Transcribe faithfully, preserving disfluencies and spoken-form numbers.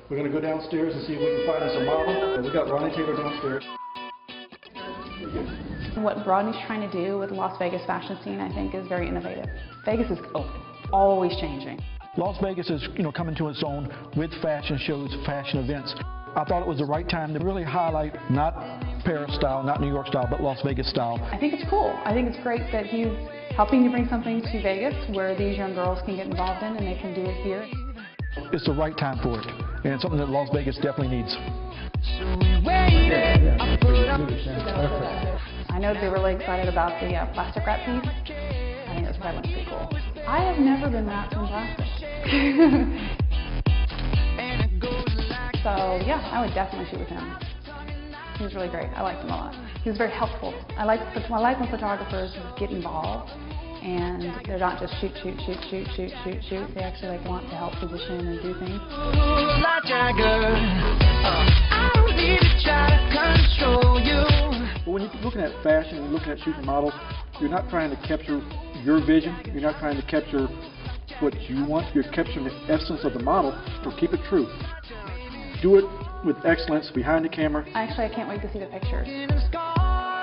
We're going to go downstairs and see if we can find us a model. We got Roni Taylor downstairs. What Rodney's trying to do with the Las Vegas fashion scene, I think, is very innovative. Vegas is oh, always changing. Las Vegas is, you know, coming to its own with fashion shows, fashion events. I thought it was the right time to really highlight not Paris style, not New York style, but Las Vegas style. I think it's cool. I think it's great that he's helping to bring something to Vegas where these young girls can get involved in and they can do it here. It's the right time for it, and it's something that Las Vegas definitely needs. I know they're really excited about the uh, plastic wrap piece. I think that's probably pretty cool. I have never been wrapped in plastic. So yeah, I would definitely shoot with him. He was really great. I liked him a lot. He was very helpful. I like I like when photographers get involved and they're not just shoot, shoot, shoot, shoot, shoot, shoot, shoot. They actually like want to help position and do things. But when you're looking at fashion, you're looking at shooting models, you're not trying to capture your vision. You're not trying to capture what you want. You're capturing the essence of the model, so keep it true. Do it with excellence behind the camera. Actually, I can't wait to see the pictures.